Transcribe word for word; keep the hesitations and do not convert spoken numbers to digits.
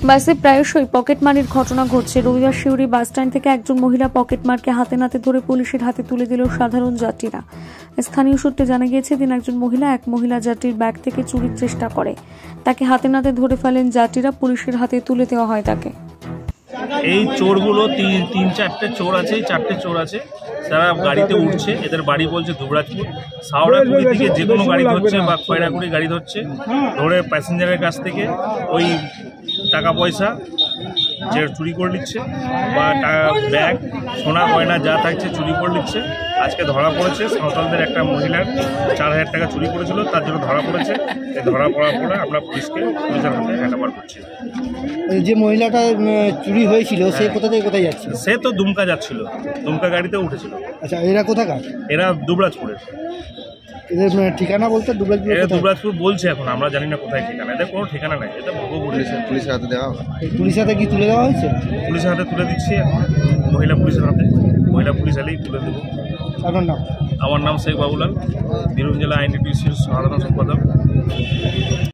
বাসে প্রায়শই পকেটমারির ঘটনা ঘটছে। রবিবার শিউরি বাসস্ট্যান্ড থেকে একজন মহিলা পকেটমারকে হাতে নাতে ধরে পুলিশের হাতে তুলে দিল সাধারণ যাত্রীরা। স্থানীয় সূত্রে জানা গিয়েছে, দিন একজন মহিলা এক মহিলা যাত্রীর ব্যাগ থেকে চুরির চেষ্টা করে। তাকে হাতে নাতে ধরে ফেলেন যাত্রীরা, পুলিশের হাতে তুলে দেওয়া হয় তাকে। এই চোরগুলো তিন তিন চারটে চোর আছে, চারটে চোর আছে, তারা গাড়িতে উঠছে। এদের বাড়ি বলছে দুবরাজপুর। সাওড়াগুড়ি থেকে যে কোনো গাড়ি ধরছে বা খয়রাগুড়ি গাড়ি ধরছে, ধরে প্যাসেঞ্জারের কাছ থেকে ওই টাকা পয়সা যে চুরি করে নিচ্ছে বা ব্যাগ সোনা গয়না যা থাকছে চুরি করে নিচ্ছে। আজকে ধরা পড়েছে সাঁওতালদের একটা মহিলার চার হাজার টাকা চুরি করেছিল, তার জন্য ধরা পড়েছে। এই ধরা পড়ার পরে আমরা পুলিশকে পুলিশের হাতে হ্যান্ডওভার করছি। যে মহিলাটা চুরি হয়েছিল সে কোথা থেকে কোথায় যাচ্ছে? সে তো দুমকা যাচ্ছিল, দুমকা গাড়িতে উঠেছিল। আচ্ছা, এরা কোথাকার? এরা দুবরাজপুরের। এদের ঠিকানা বলতে দুবরাজপুর? এরা দুবরাজপুর বলছে, এখন আমরা জানি না কোথায় ঠিকানা। এদের কোনো ঠিকানা নেই। এটা পুলিশের পুলিশের হাতে দেওয়া পুলিশের হাতে কি তুলে দেওয়া হয়েছে? পুলিশের হাতে তুলে দিচ্ছি এখন, মহিলা পুলিশের হাতে। মহিলা পুলিশ এলেই তুলে দেবো। আপনার নাম? আমার নাম শেখ বাবুলাল, বীরভূম জেলা আইনটিটিউসির সাধারণ সম্পাদক।